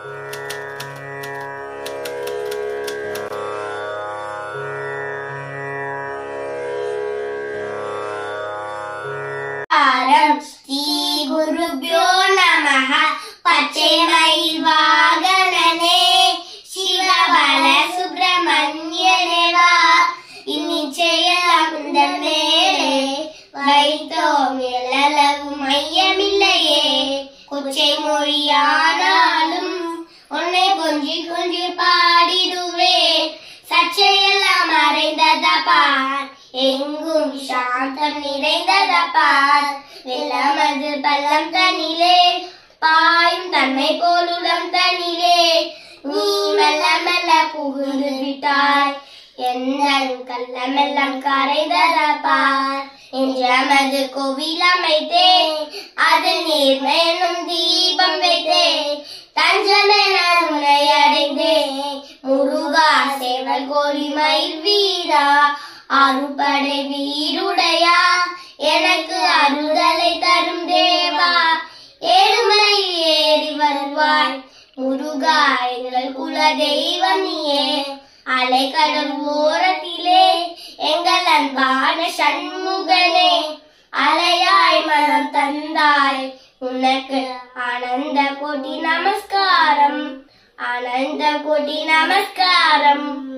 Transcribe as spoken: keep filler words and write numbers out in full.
ஸ்ரீ குருப்யோ நமஹ. பச்சை மயில் வாகனனே சிவபல சுப்பிரமணியனேவா, இந்நிச்சயம் உந்தன் மேலே வைத்தோம் எல்லளவு மையமில்லையே. கொச்சை மொழியானாலும் உன்னை கொஞ்சி கொஞ்சி பாடிடுவேன். சர்ச்சையெல்லாம் மறைந்ததப்பார், எங்கும் சாந்தம் நிறைந்ததப்பார். வெள்ளமது பள்ளம் தனிலே பாயும் தன்மை போலுளம் தனிலே நீ மெல்ல மெல்ல புகுந்து விட்டாய். எந்தன் கள்ளமெல்லாம் கரைந்ததப்பார். என்றமது கோவில் அமைத்தேன், அது நேர்மையனும் தீபம் வைத்தேன். தஞ்சமென உன்னை அடைந்தேன். முருகா சேவல் கோழி மயில் வீரா, அறுபடை வீருடையா, எனக்கு அருளலை தரும் தேவா. ஏழுமலை ஏறி வருவாய் முருகா, எங்கள் குல தெய்வம் நீயே. அலைக்கடல் ஓரத்திலே எங்கள் அன்பான சண்முகனே, அலையாய் மனம் தந்தாய். உனக்கு ஆனந்த கோடி நமஸ்காரம், ஆனந்த கோடி நமஸ்காரம்.